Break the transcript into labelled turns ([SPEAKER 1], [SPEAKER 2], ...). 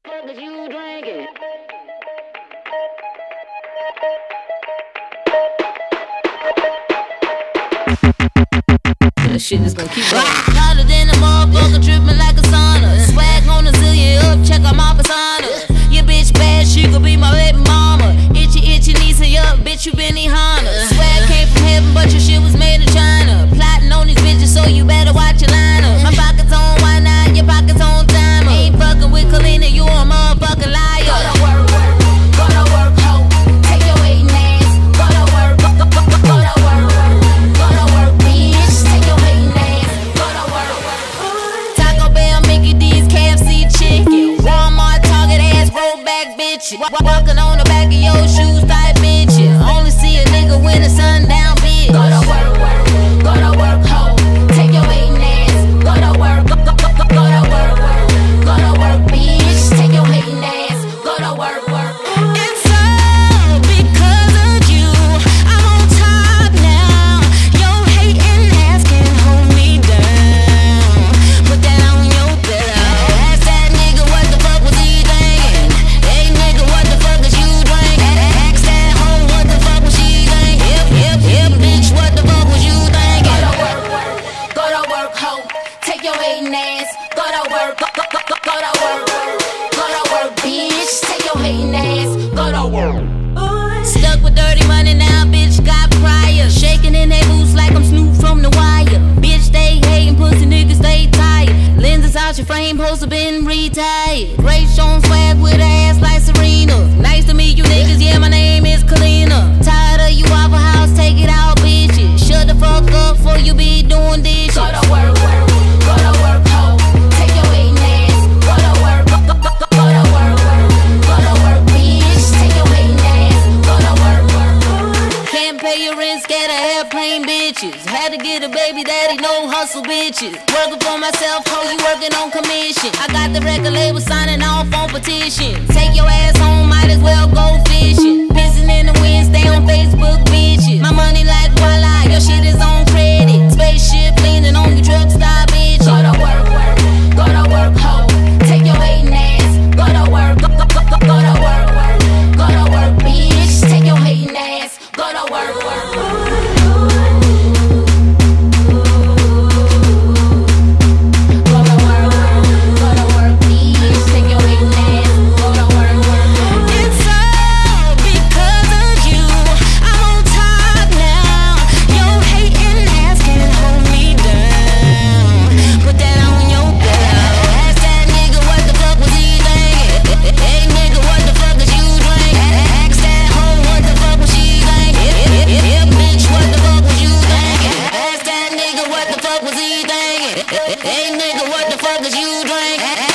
[SPEAKER 1] fuck is you drinking? That shit is gonna keep going.
[SPEAKER 2] Hotter than a motherfucker, dripping like a sauna. Swag on a zillion up, check out my persona. Your bitch bad, she could be my baby mama. Itchy knees, hey up, bitch, you been Hana. Swag came from heaven, but your shit was made in China. Plotting on these bitches, so you better watch your lineup. My pockets on wine now, your pockets on timer. Ain't fucking with Kalenna, you a motherfucking liar. Go to work, go to work, ho. Take your waiting ass. Go to work, go to work, go to work, bitch. Take your waiting ass. Go to work. Taco Bell, Mickey D's, KFC chicken. Walmart, Target ass, roll back bitches. Walking on the back of your shoes, type bitches. Only see a nigga when the sun down, bitch. Go to work, go to work, ho. Take your waiting ass. Go to work, go to work, go to work, bitch. Take your waiting ass. Go to work. It's all because of you. I'm on top now. Your hating ass can't hold me down. Put that on your pillow. Ask that nigga what the fuck was he thinking? Hey nigga, what the fuck is you drinking? Ask that hoe what the fuck was she thinking? Hip, bitch, what the fuck was you thinking? Go to work, ho. Take your hating ass. Go to work, go to work, bitch. Take your hating ass. Go to work. Stuck with dirty money now, bitch, got prior. Shaking in they boots like I'm Snoop from The Wire. Bitch, they hating, pussy niggas, stay tired. Lenses out your frame, supposed to been retired. Gray Sean swag with her ass like Serena. Nice to meet you niggas, yeah, my name is Kalenna. Tired of you Waffle House, take it out, bitches. Shut the fuck up before you be doing dishes. Go to work, ho. Take your waiting ass. Go to work, go to work, bitch. Take your waiting ass. Go to work. Can't pay your rent, scared of airplane bitches. Had to get a baby daddy, no hustle bitches. Working for myself, ho, you working on commission. I got the record label signing off on petition. Take your ass home, might as well go fishing. Pissing in the wind, stay on Facebook, bitches. My money like voila, your shit is on credit. Spaceship leaning on your truck, stop bitches. Go to work, ho. Take your hating ass. Go to work, go to work, bitch. Take your hating ass. Go to work. Hey nigga, what the fuck is you drinking?